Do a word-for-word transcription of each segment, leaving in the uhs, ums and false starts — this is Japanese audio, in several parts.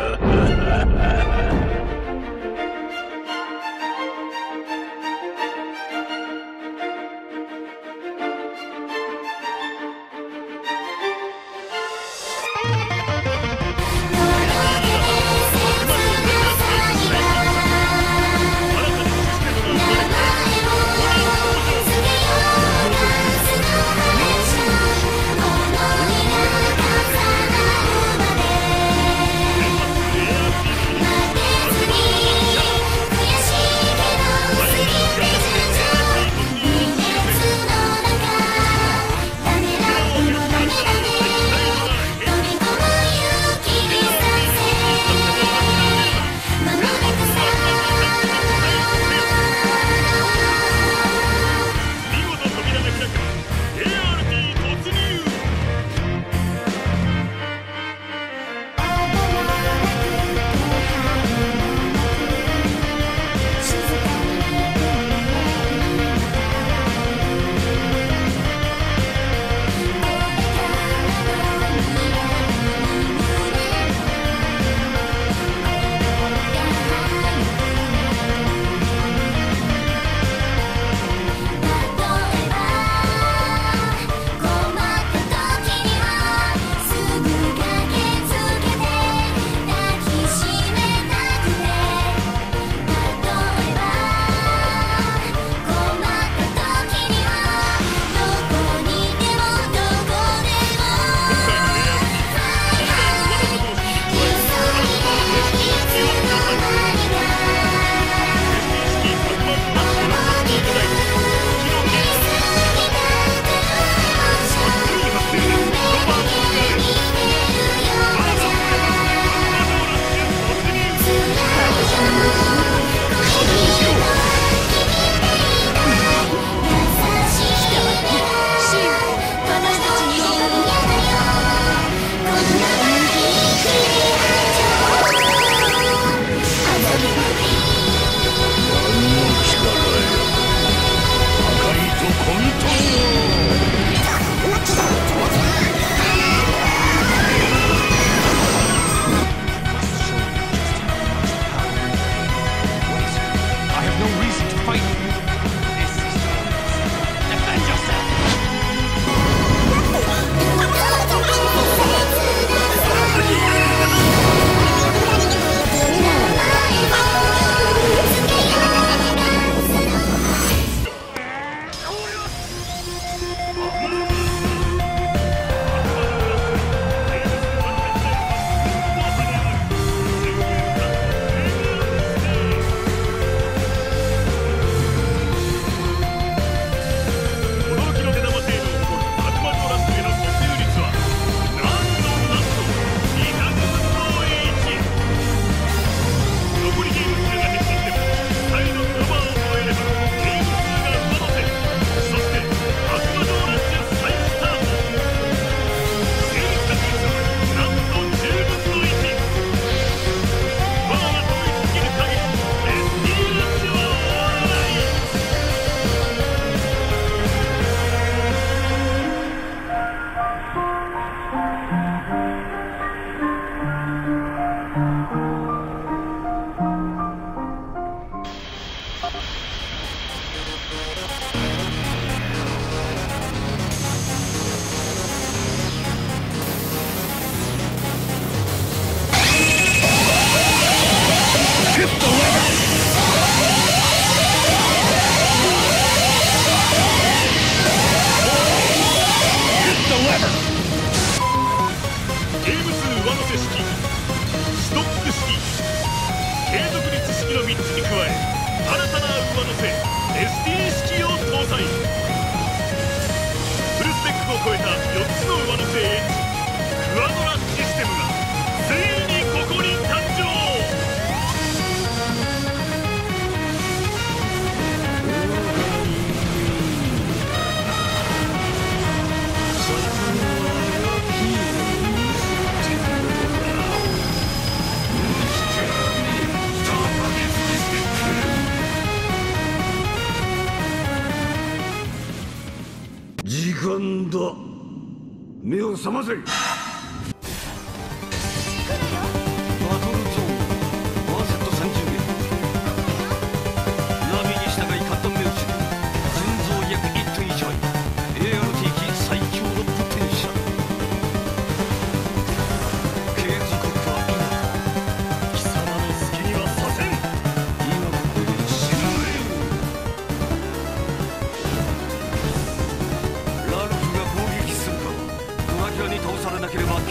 間だ。目を覚ませ。バトル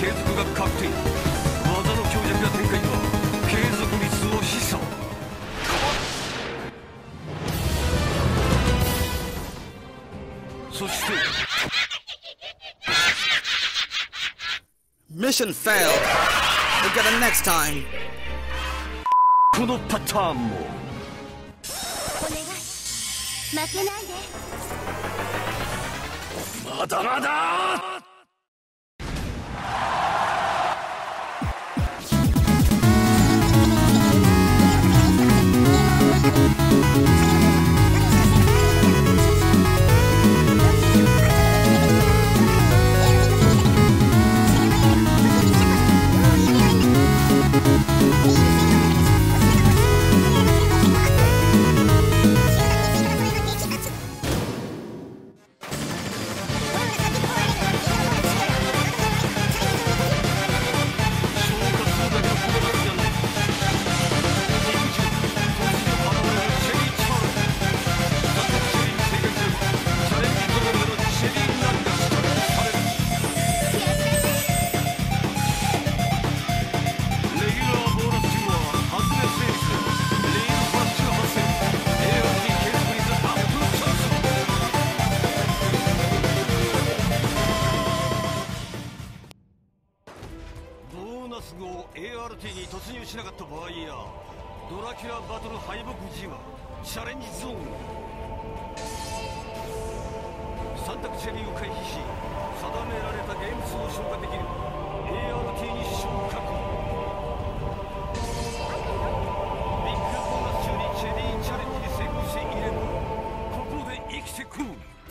継続が確定。技の強弱や展開は継続率を示唆。そして Mission failed. We'll get it next time. このパターンもお願い、負けないで。 まだまだ。エーアールティー に突入しなかった場合やドラキュラバトル敗北時はチャレンジゾーンさん択チェリーを回避し定められたゲーム数を消化できる エーアールティー に昇格。ビッグボーナス中にチェリーチャレンジに成功していればここで生きてくる。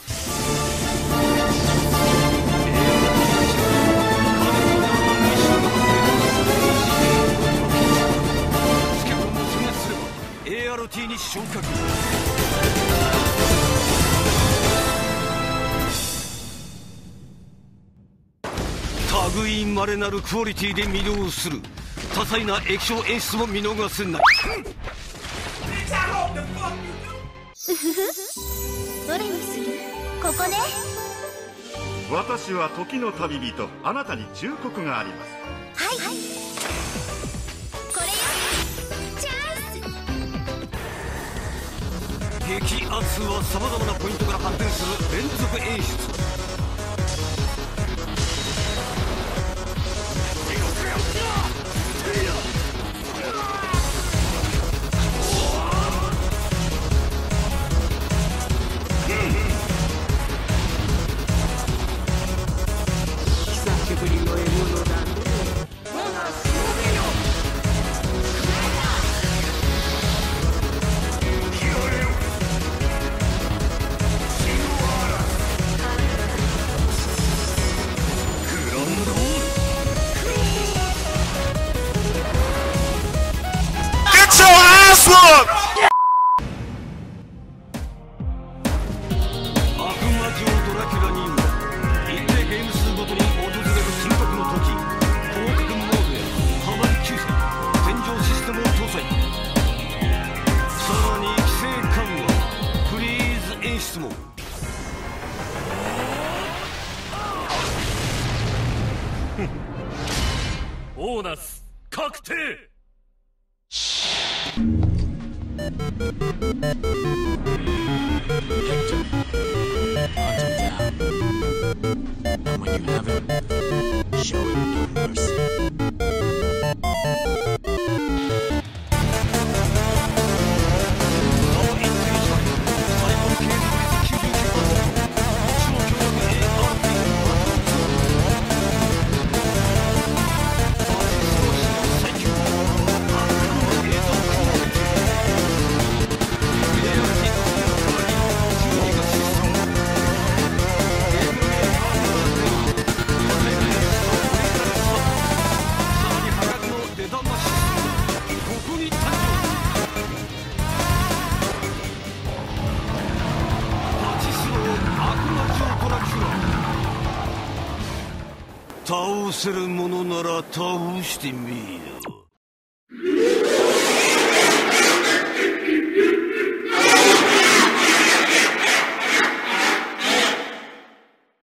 エーアールティー に昇格。類いまれなるクオリティで魅了する多彩な液晶演出も見逃せない。 うふふ、どれにする？ここね。 私は時の旅人、あなたに忠告があります。 はい、はい、これよ。チャンス。 激アツはさまざまなポイントから発展する連続演出。ボーナス確定。倒せるものなら倒してみよう。